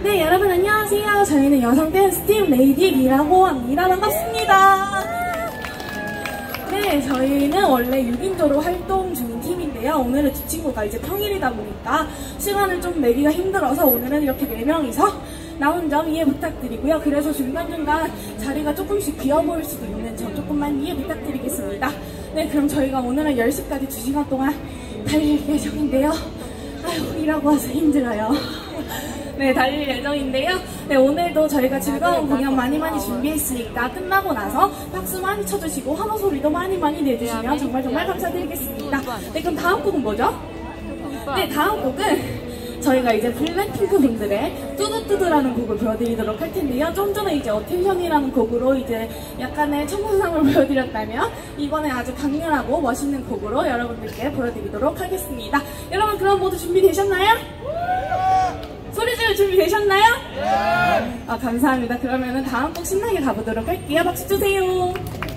네, 여러분 안녕하세요. 저희는 여성 댄스팀 레이디비라고 합니다. 반갑습니다. 네, 저희는 원래 6인조로 활동 중인 팀인데요. 오늘은 두 친구가 이제 평일이다 보니까 시간을 좀 내기가 힘들어서 오늘은 이렇게 4명이서 나온 점 이해 부탁드리고요. 그래서 중간중간 자리가 조금씩 비어 보일 수도 있는 점 조금만 이해 부탁드리겠습니다. 네, 그럼 저희가 오늘은 10시까지 2시간 동안 달릴 예정인데요. 아휴, 일하고 와서 힘들어요. 네, 달릴 예정인데요. 네, 오늘도 저희가 즐거운 공연 많이 준비했으니까 끝나고 나서 박수 많이 쳐주시고 환호 소리도 많이 내주시면 정말 감사드리겠습니다. 네, 그럼 다음 곡은 뭐죠? 네, 다음 곡은 저희가 이제 블랙핑크 분들의 뚜두뚜두라는 곡을 보여드리도록 할 텐데요. 좀 전에 이제 어텐션이라는 곡으로 이제 약간의 청순함을 보여드렸다면 이번에 아주 강렬하고 멋있는 곡으로 여러분들께 보여드리도록 하겠습니다. 여러분 그럼 모두 준비되셨나요? 소리 지를 준비되셨나요? 네! 감사합니다. 그러면은 다음 곡 신나게 가보도록 할게요. 박수 주세요.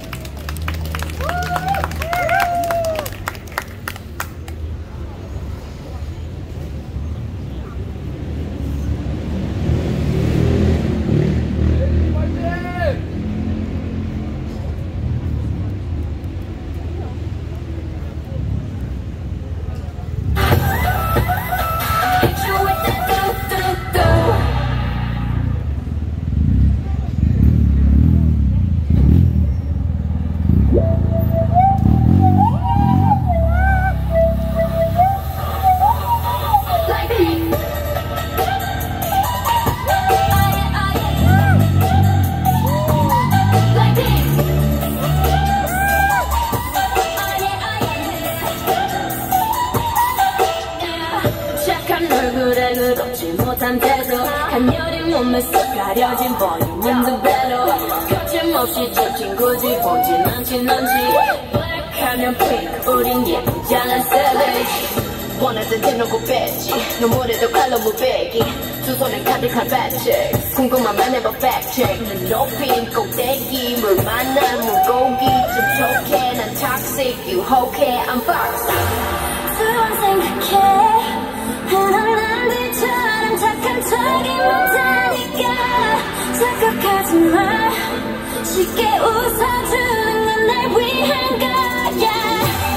얼굴에 그렇지 못한 태도 간열이 몸에 쏙 가려진 볼륨은 두 배로 거침없이 저 친구지 보진 않지 넌지 블랙하면 핑크 우린 예쁘잖아 savage 원하던 대놓고 뺐지 눈물에도 칼로 무배기 두 손에 가득한 배치 궁금하면 해봐 팩트체크 눈 높인 꼭대기 물 만난 물고기 좀 촉해 난 toxic 유혹해 I'm foxy 두번 생각해 흔한 남들처럼 착한 척이 못하니까 착각하지 마 쉽게 웃어주는 건 날 위한 거야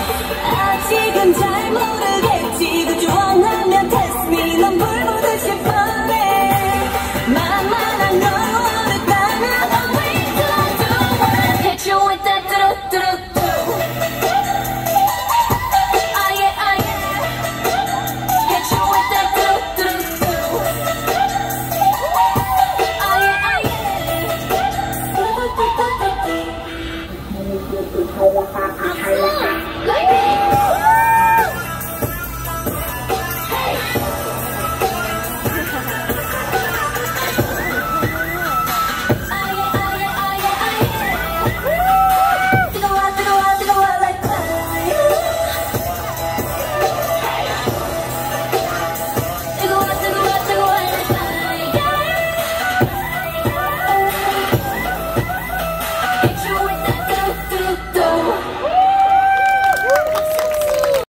아직은 잘 모르겠지 그저 원하면 test me 넌 불 보듯이